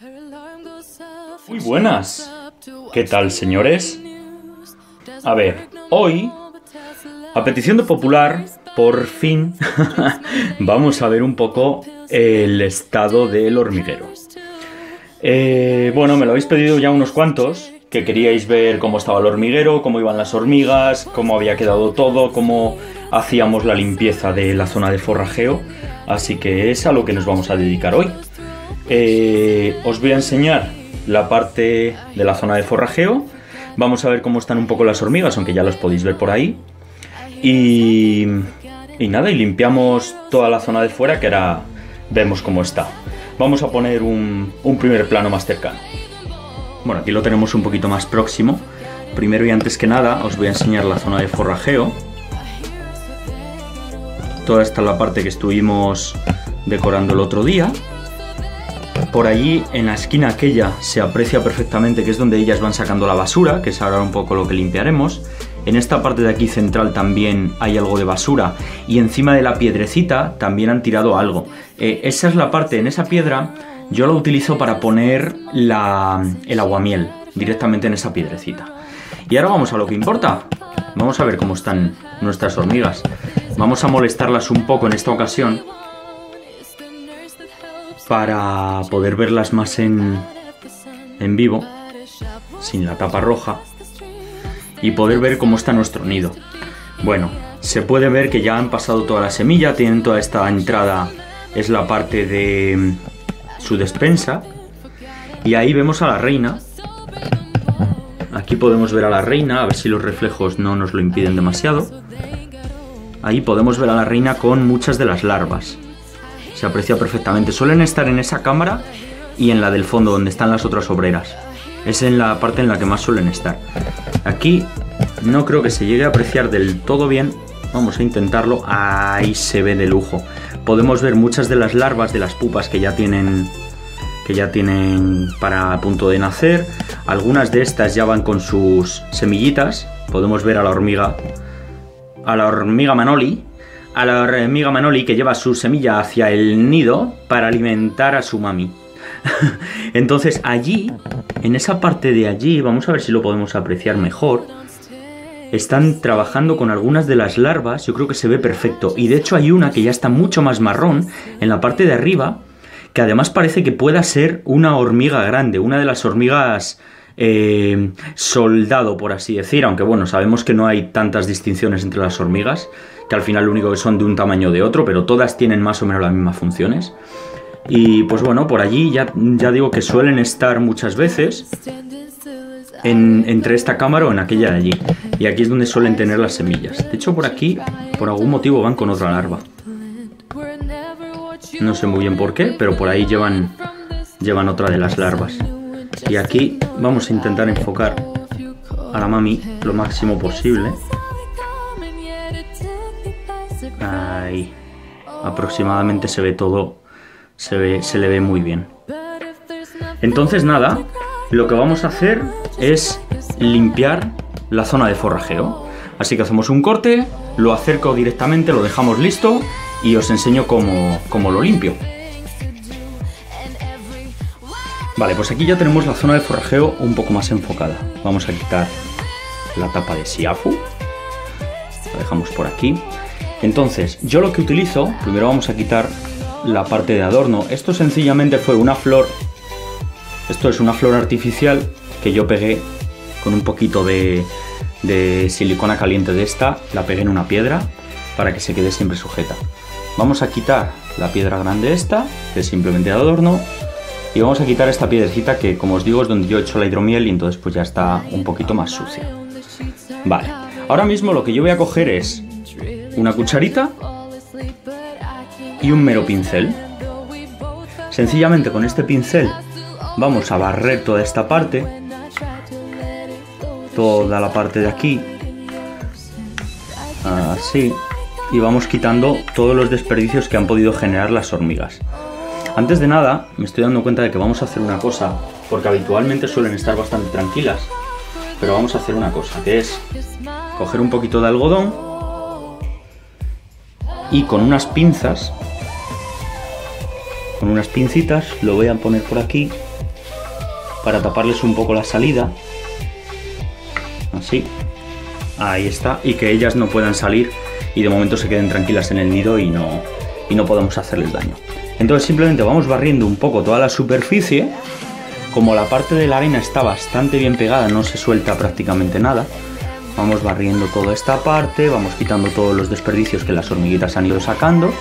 Muy buenas. ¿Qué tal, señores? A ver, hoy, a petición de Popular, por fin, vamos a ver un poco el estado del hormiguero. Bueno, me lo habéis pedido ya unos cuantos, que queríais ver cómo estaba el hormiguero, cómo iban las hormigas, cómo había quedado todo, cómo hacíamos la limpieza de la zona de forrajeo. Así que es a lo que nos vamos a dedicar hoy. Os voy a enseñar la parte de la zona de forrajeo. Vamos a ver cómo están un poco las hormigas, aunque ya las podéis ver por ahí. Y nada, y limpiamos toda la zona de fuera, que ahora vemos cómo está. Vamos a poner un primer plano más cercano. Bueno, aquí lo tenemos un poquito más próximo. Primero y antes que nada os voy a enseñar la zona de forrajeo. Toda esta es la parte que estuvimos decorando el otro día. Por allí, en la esquina aquella, se aprecia perfectamente que es donde ellas van sacando la basura, que es ahora un poco lo que limpiaremos. En esta parte de aquí central también hay algo de basura, y encima de la piedrecita también han tirado algo. Esa es la parte, en esa piedra yo la utilizo para poner el aguamiel directamente en esa piedrecita. Y ahora vamos a lo que importa. Vamos a ver cómo están nuestras hormigas. Vamos a molestarlas un poco en esta ocasión para poder verlas más en vivo, sin la tapa roja, y poder ver cómo está nuestro nido. Bueno, se puede ver que ya han pasado toda la semilla, tienen toda esta entrada, es la parte de su despensa, y ahí vemos a la reina. Aquí podemos ver a la reina, a ver si los reflejos no nos lo impiden demasiado. Ahí podemos ver a la reina con muchas de las larvas. Se aprecia perfectamente. Suelen estar en esa cámara y en la del fondo, donde están las otras obreras. Es en la parte en la que más suelen estar. Aquí no creo que se llegue a apreciar del todo bien. Vamos a intentarlo. Ahí se ve de lujo. Podemos ver muchas de las larvas de las pupas que ya tienen para a punto de nacer. Algunas de estas ya van con sus semillitas. Podemos ver a la hormiga Manoli. A la hormiga Manoli, que lleva su semilla hacia el nido para alimentar a su mami. Entonces allí, en esa parte de allí, vamos a ver si lo podemos apreciar mejor. Están trabajando con algunas de las larvas, yo creo que se ve perfecto. Y de hecho hay una que ya está mucho más marrón en la parte de arriba, que además parece que pueda ser una hormiga grande, una de las hormigas soldado, por así decir. Aunque bueno, sabemos que no hay tantas distinciones entre las hormigas, que al final lo único que son de un tamaño o de otro, pero todas tienen más o menos las mismas funciones. Y pues bueno, por allí ya digo que suelen estar muchas veces entre esta cámara o en aquella de allí. Y aquí es donde suelen tener las semillas. De hecho, por aquí, por algún motivo, van con otra larva. No sé muy bien por qué, pero por ahí llevan otra de las larvas. Y aquí vamos a intentar enfocar a la mami lo máximo posible. Ahí. Aproximadamente se ve todo, se le ve muy bien. Entonces nada, lo que vamos a hacer es limpiar la zona de forrajeo. Así que hacemos un corte, lo acerco directamente, lo dejamos listo y os enseño cómo lo limpio. Vale, pues aquí ya tenemos la zona de forrajeo un poco más enfocada. Vamos a quitar la tapa de Siafu. La dejamos por aquí. Entonces, yo lo que utilizo, primero vamos a quitar la parte de adorno. Esto sencillamente fue una flor. Esto es una flor artificial que yo pegué con un poquito de silicona caliente de esta. La pegué en una piedra para que se quede siempre sujeta. Vamos a quitar la piedra grande esta, que es simplemente de adorno. Y vamos a quitar esta piedrecita que, como os digo, es donde yo he hecho la hidromiel y entonces pues ya está un poquito más sucia. Vale, ahora mismo lo que yo voy a coger es una cucharita y un mero pincel. Sencillamente con este pincel vamos a barrer toda esta parte, toda la parte de aquí, así, y vamos quitando todos los desperdicios que han podido generar las hormigas. Antes de nada, me estoy dando cuenta de que vamos a hacer una cosa, porque habitualmente suelen estar bastante tranquilas, pero vamos a hacer una cosa, que es coger un poquito de algodón y con unas pinzas, con unas pincitas, lo voy a poner por aquí para taparles un poco la salida. Así. Ahí está. Y que ellas no puedan salir y de momento se queden tranquilas en el nido y no podemos hacerles daño. Entonces simplemente vamos barriendo un poco toda la superficie. Como la parte de la arena está bastante bien pegada, no se suelta prácticamente nada. Vamos barriendo toda esta parte, vamos quitando todos los desperdicios que las hormiguitas han ido sacando.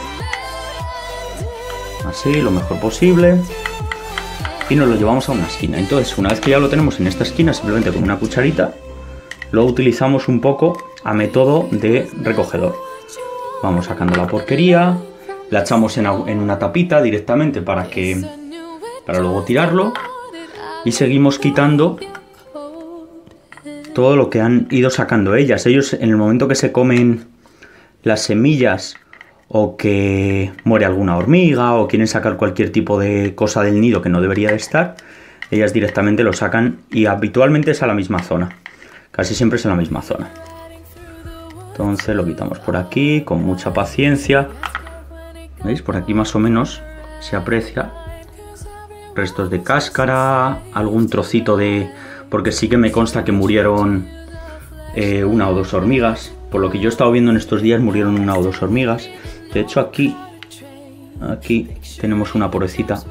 Así, lo mejor posible. Y nos lo llevamos a una esquina. Entonces, una vez que ya lo tenemos en esta esquina, simplemente con una cucharita, lo utilizamos un poco a método de recogedor. Vamos sacando la porquería, la echamos en una tapita directamente para luego tirarlo. Y seguimos quitando todo lo que han ido sacando ellas. Ellos, en el momento que se comen las semillas o que muere alguna hormiga o quieren sacar cualquier tipo de cosa del nido que no debería de estar, ellas directamente lo sacan y habitualmente es a la misma zona. Casi siempre es en la misma zona. Entonces lo quitamos por aquí con mucha paciencia. ¿Veis? Por aquí más o menos se aprecia restos de cáscara, algún trocito de... porque sí que me consta que murieron una o dos hormigas. Por lo que yo he estado viendo en estos días, murieron una o dos hormigas. De hecho aquí tenemos una pobrecita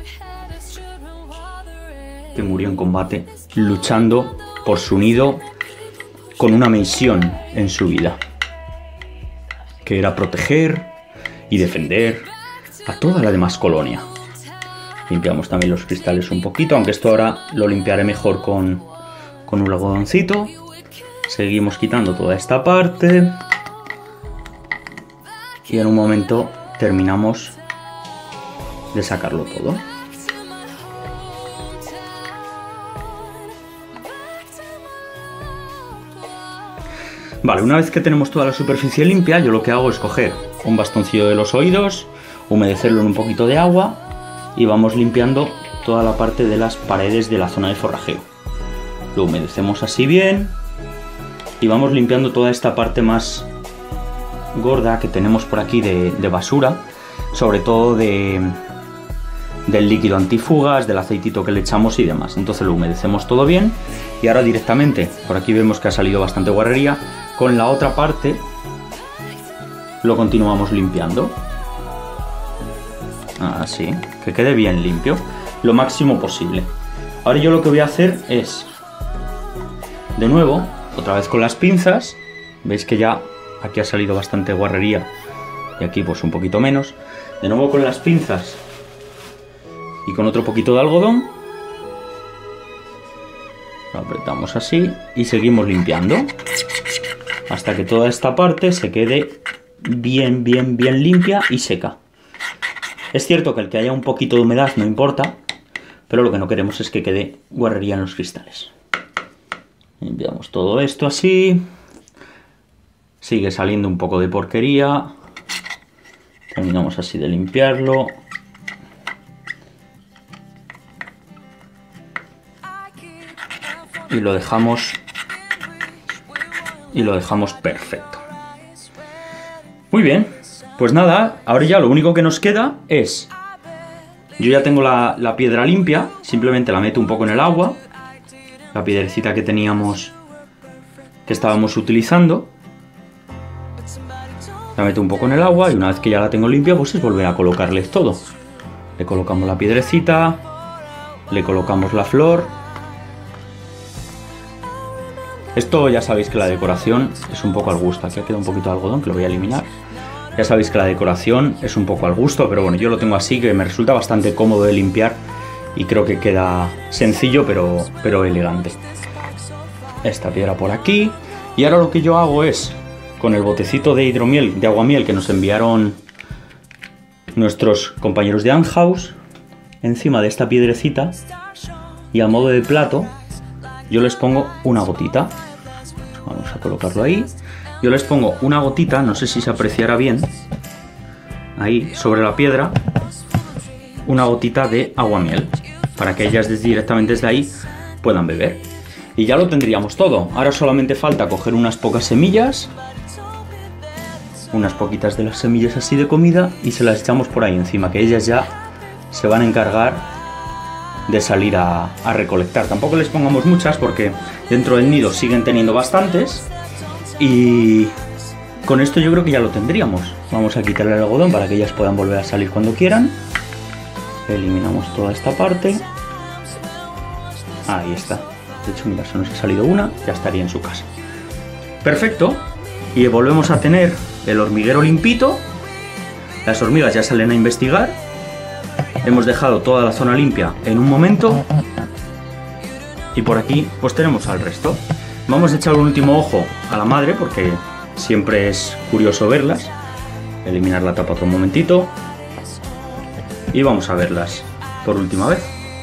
que murió en combate, luchando por su nido con una misión en su vida, que era proteger y defender a toda la demás colonia. Limpiamos también los cristales un poquito, aunque esto ahora lo limpiaré mejor con un algodoncito. Seguimos quitando toda esta parte. Y en un momento terminamos de sacarlo todo. Vale, una vez que tenemos toda la superficie limpia, yo lo que hago es coger un bastoncillo de los oídos, humedecerlo en un poquito de agua y vamos limpiando toda la parte de las paredes de la zona de forrajeo. Lo humedecemos así bien y vamos limpiando toda esta parte más gorda que tenemos por aquí de basura, sobre todo del líquido antifugas, del aceitito que le echamos y demás. Entonces lo humedecemos todo bien y ahora directamente, por aquí vemos que ha salido bastante guarrería, con la otra parte lo continuamos limpiando. Así, que quede bien limpio, lo máximo posible. Ahora yo lo que voy a hacer es, de nuevo, otra vez con las pinzas, veis que ya aquí ha salido bastante guarrería y aquí pues un poquito menos. De nuevo con las pinzas y con otro poquito de algodón, lo apretamos así y seguimos limpiando hasta que toda esta parte se quede bien limpia y seca. Es cierto que el que haya un poquito de humedad no importa, pero lo que no queremos es que quede guarrería en los cristales. Limpiamos todo esto así. Sigue saliendo un poco de porquería. Terminamos así de limpiarlo. Y lo dejamos perfecto. Muy bien, pues nada, ahora ya lo único que nos queda es... Yo ya tengo la piedra limpia, simplemente la meto un poco en el agua, la piedrecita que teníamos, que estábamos utilizando. La meto un poco en el agua y una vez que ya la tengo limpia, pues es volver a colocarle todo. Le colocamos la piedrecita, le colocamos la flor. Esto ya sabéis que la decoración es un poco al gusto. Aquí ha quedado un poquito de algodón que lo voy a eliminar. Ya sabéis que la decoración es un poco al gusto, pero bueno, yo lo tengo así, que me resulta bastante cómodo de limpiar y creo que queda sencillo pero elegante. Esta piedra por aquí. Y ahora lo que yo hago es, con el botecito de hidromiel, de aguamiel que nos enviaron nuestros compañeros de Ant House, encima de esta piedrecita y a modo de plato, yo les pongo una gotita. Vamos a colocarlo ahí. Yo les pongo una gotita, no sé si se apreciará bien, ahí sobre la piedra, una gotita de aguamiel, para que ellas directamente desde ahí puedan beber. Y ya lo tendríamos todo. Ahora solamente falta coger unas pocas semillas, unas poquitas de las semillas así de comida, y se las echamos por ahí encima, que ellas ya se van a encargar de salir a recolectar. Tampoco les pongamos muchas porque dentro del nido siguen teniendo bastantes y con esto yo creo que ya lo tendríamos. Vamos a quitarle el algodón para que ellas puedan volver a salir cuando quieran. Eliminamos toda esta parte. Ahí está. De hecho, mira, se nos ha salido una, ya estaría en su casa. Perfecto. Y volvemos a tener el hormiguero limpito. Las hormigas ya salen a investigar. Hemos dejado toda la zona limpia en un momento. Y por aquí pues tenemos al resto. Vamos a echar un último ojo a la madre porque siempre es curioso verlas. Eliminar la tapa otro momentito. Y vamos a verlas por última vez.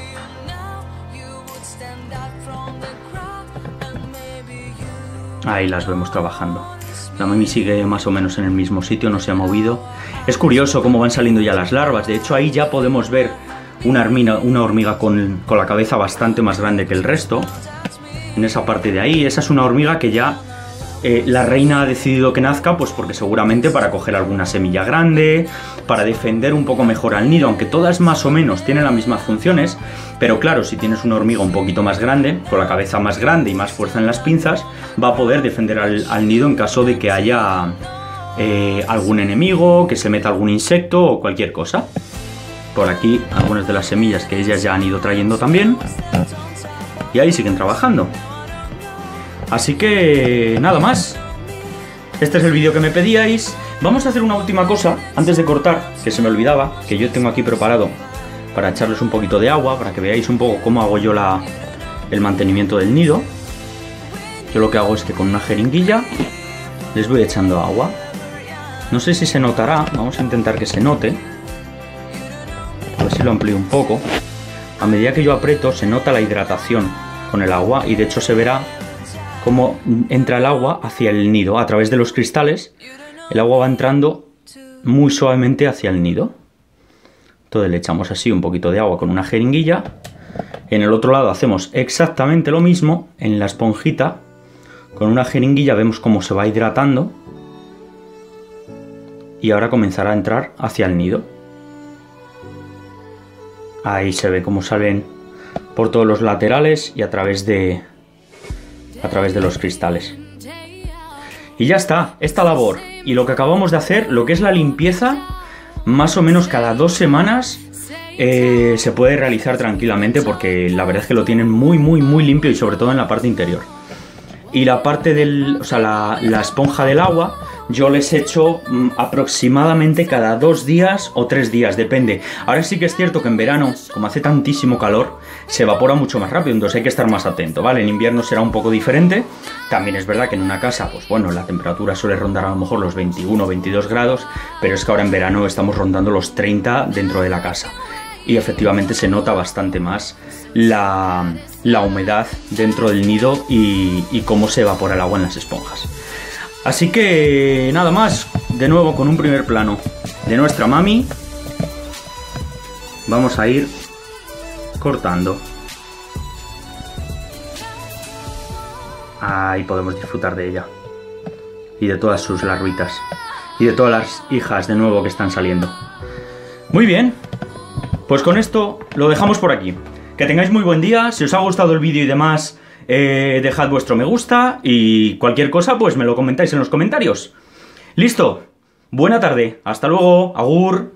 Ahí las vemos trabajando. La mami sigue más o menos en el mismo sitio, no se ha movido. Es curioso cómo van saliendo ya las larvas. De hecho, ahí ya podemos ver una hormiga con la cabeza bastante más grande que el resto. En esa parte de ahí. Esa es una hormiga que ya la reina ha decidido que nazca, pues porque seguramente para coger alguna semilla grande, para defender un poco mejor al nido, aunque todas más o menos tienen las mismas funciones. Pero claro, si tienes una hormiga un poquito más grande, con la cabeza más grande y más fuerza en las pinzas, va a poder defender al nido en caso de que haya algún enemigo, que se meta algún insecto o cualquier cosa. Por aquí algunas de las semillas que ellas ya han ido trayendo también. Y ahí siguen trabajando. Así que nada más. Este es el vídeo que me pedíais. Vamos a hacer una última cosa antes de cortar, que se me olvidaba, que yo tengo aquí preparado para echarles un poquito de agua, para que veáis un poco cómo hago yo el mantenimiento del nido. Yo lo que hago es que con una jeringuilla les voy echando agua. No sé si se notará, vamos a intentar que se note. A ver si lo amplío un poco. A medida que yo aprieto se nota la hidratación con el agua y de hecho se verá cómo entra el agua hacia el nido. A través de los cristales el agua va entrando muy suavemente hacia el nido. Entonces le echamos así un poquito de agua con una jeringuilla. En el otro lado hacemos exactamente lo mismo en la esponjita. Con una jeringuilla vemos cómo se va hidratando. Y ahora comenzará a entrar hacia el nido. Ahí se ve cómo salen por todos los laterales y a través de los cristales. Y ya está, esta labor y lo que acabamos de hacer, lo que es la limpieza, más o menos cada 2 semanas se puede realizar tranquilamente porque la verdad es que lo tienen muy limpio y sobre todo en la parte interior. Y la parte la esponja del agua, yo les echo aproximadamente cada 2 días o 3 días, depende. Ahora sí que es cierto que en verano, como hace tantísimo calor, se evapora mucho más rápido, entonces hay que estar más atento, ¿vale? En invierno será un poco diferente. También es verdad que en una casa, pues bueno, la temperatura suele rondar a lo mejor los 21 o 22 grados, pero es que ahora en verano estamos rondando los 30 dentro de la casa. Y efectivamente se nota bastante más la humedad dentro del nido y cómo se evapora el agua en las esponjas. Así que nada más, de nuevo con un primer plano de nuestra mami. Vamos a ir cortando. Ahí podemos disfrutar de ella. Y de todas sus larvitas. Y de todas las hijas de nuevo que están saliendo. Muy bien. Pues con esto lo dejamos por aquí. Que tengáis muy buen día. Si os ha gustado el vídeo y demás, dejad vuestro me gusta. Y cualquier cosa pues me lo comentáis en los comentarios. Listo. Buena tarde. Hasta luego. Agur.